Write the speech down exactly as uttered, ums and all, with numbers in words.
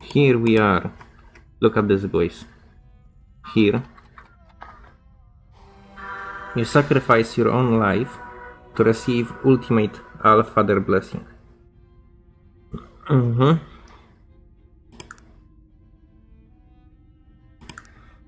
here we are. Look at this, boys. Here you sacrifice your own life to receive ultimate Allfather blessing. Mm-hmm.